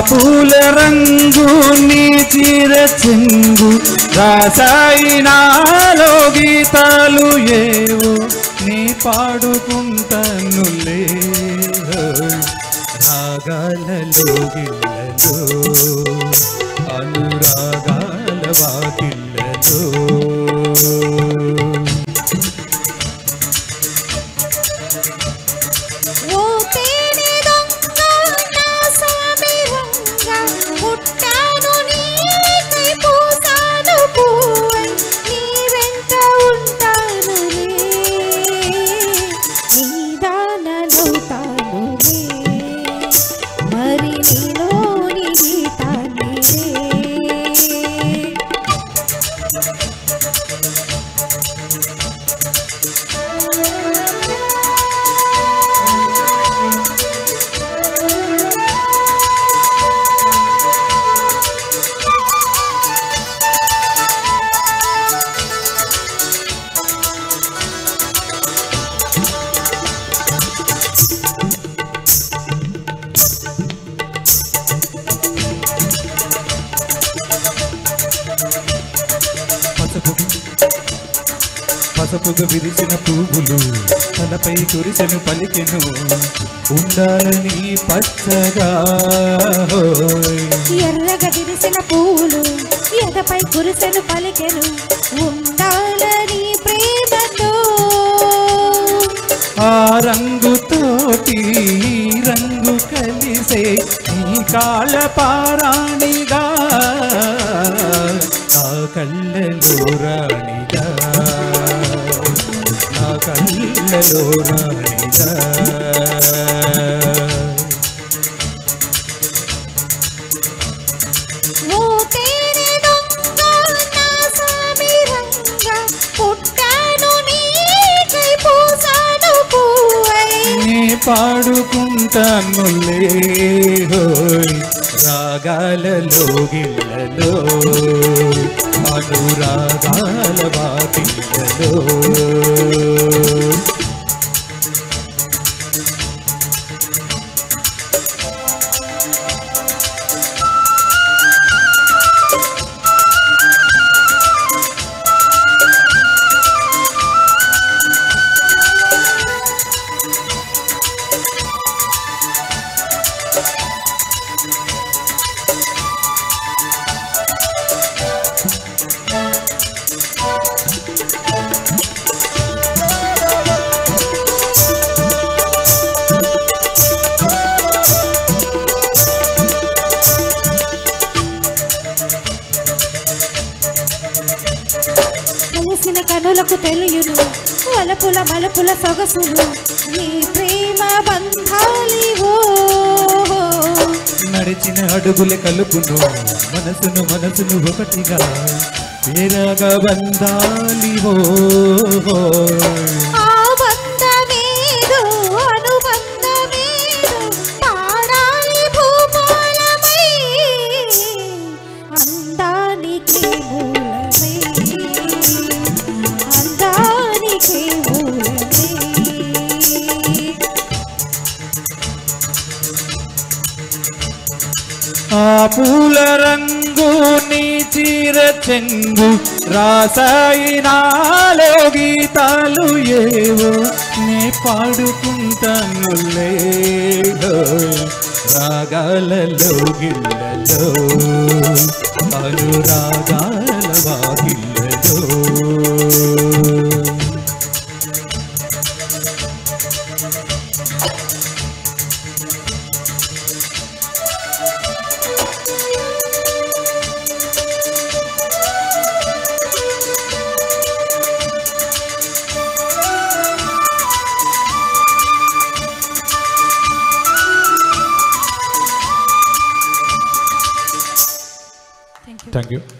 పూల రంగు నీ చీర చెంగు రాసాయినాలో గీతాలు ఏవో నీ పాడుకుంటానులే రాగాలలో గిల్లలో అనురాగాల వాకిళ్ళలో పసపుగా విరిసిన పువ్వులు తలపై కురిసెను పలికెను ఉండాలని పచ్చగా ఎర్రగా విరిసిన పువ్వులు ఎదపై కురిసెను పలికెను ఉండాలని ప్రేమతో ఆ రంగుతోటి రంగు కలిసే నీ కాళ్ళ పారాణిగా నా కళ్ళలో రాణిగా నా కళ్ళలో రాణిగా పాడుకుంటానులే రాగాలలో గిళ్ళలో అనురాగాల వాకిళ్ళలో కనులకు తెలియను వలపుల మలపుల సొగసులు నీ ప్రేమ బంధాలివో నడిచిన అడుగుల కలుపును మనసును మనసును ఒకటిగా వేరగా బంధాలివో ఆ పూల రంగు నీ చీర చెంగు రాసాయినాలో గీతాలు ఏవో నే పాడుకుంటానులే రాగాలలో గిళ్ళలో అనురాగాల వాకిళ్ళలో Thank you.